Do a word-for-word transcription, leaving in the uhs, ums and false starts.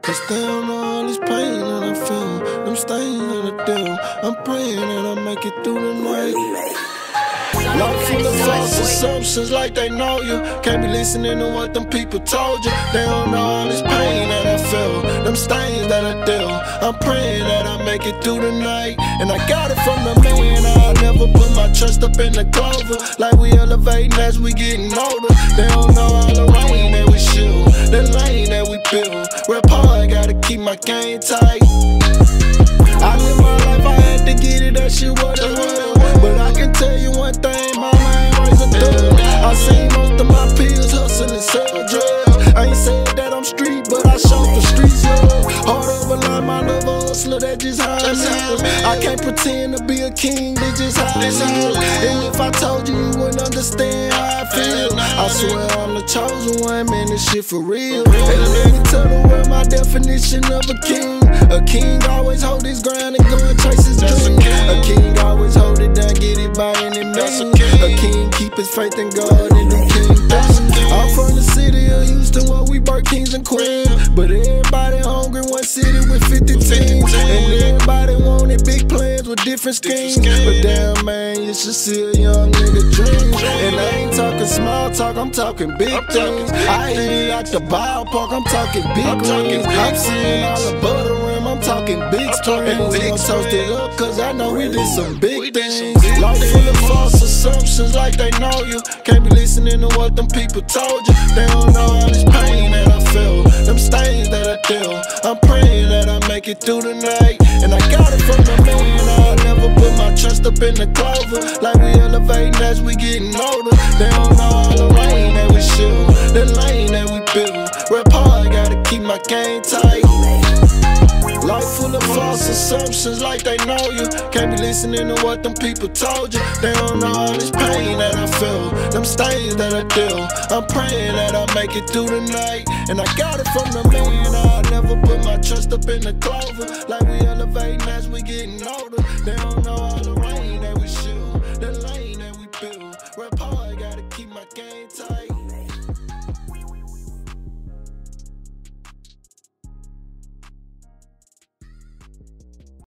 Cause they don't know all this pain that I feel, them stains that I deal. I'm praying that I make it through the night. Life full of false assumptions like they know you. Can't be listening to what them people told you. They don't know all this pain that I feel, them stains that I deal. I'm praying that I make it through the night. And I got it from the man, I never put my trust up in the clover. Like we elevating as we getting older. They don't know all the rain that we shoot, the lane that we build. Rap hard, gotta keep my game tight. I live my life, I had to get it, that shit what it was. But I can tell you one thing, mama ain't raising thug. I seen most of my peers hustling, sell drugs. I ain't saying that I'm street, but I show the streets love. Hard over line, my love hustler, that just how it is. I can't pretend to be a king, that just how it is. And if I told you, you wouldn't understand how I feel. I swear I'm the chosen one, man, this shit for real. And let me tell the world my definition of a king. A king always hold his ground and go and chase his dream. A king always hold it down, get it by any means. A king keep his faith in God and do king things. I'm from the city of Houston where we birth kings and queens. But everybody hungry, one city with fifty teams. And everybody wanted big plans with different schemes. But damn man, you should see a young nigga dream. And I ain't talking small talk, I'm talking big things. I hit it out the ballpark, I'm talking big rings. I'm seeing all the butter rim, I'm talking big screens. And we gon' toast it up cause I know we did some big things. Life full of false assumptions like they know you. Can't be listening to what them people told you. They don't know all this pain that I feel, them stains that I deal. I'm praying that I make it through the night. And I got it from the man, I never put my trust up in the clover. Like we elevating as we getting older. They don't know all the rain that we shoot, the lane that we build. Rap hard, gotta keep my game tight. Life full of false assumptions like they know you. Can't be listening to what them people told you. They don't know all this pain that I feel, them stains that I deal. I'm praying that I make it through the night. And I got it from the man, I never put my trust up in the clover. Like we elevating as we getting older. They don't know all the rain that we shoot, the lane that we build. Rap hard.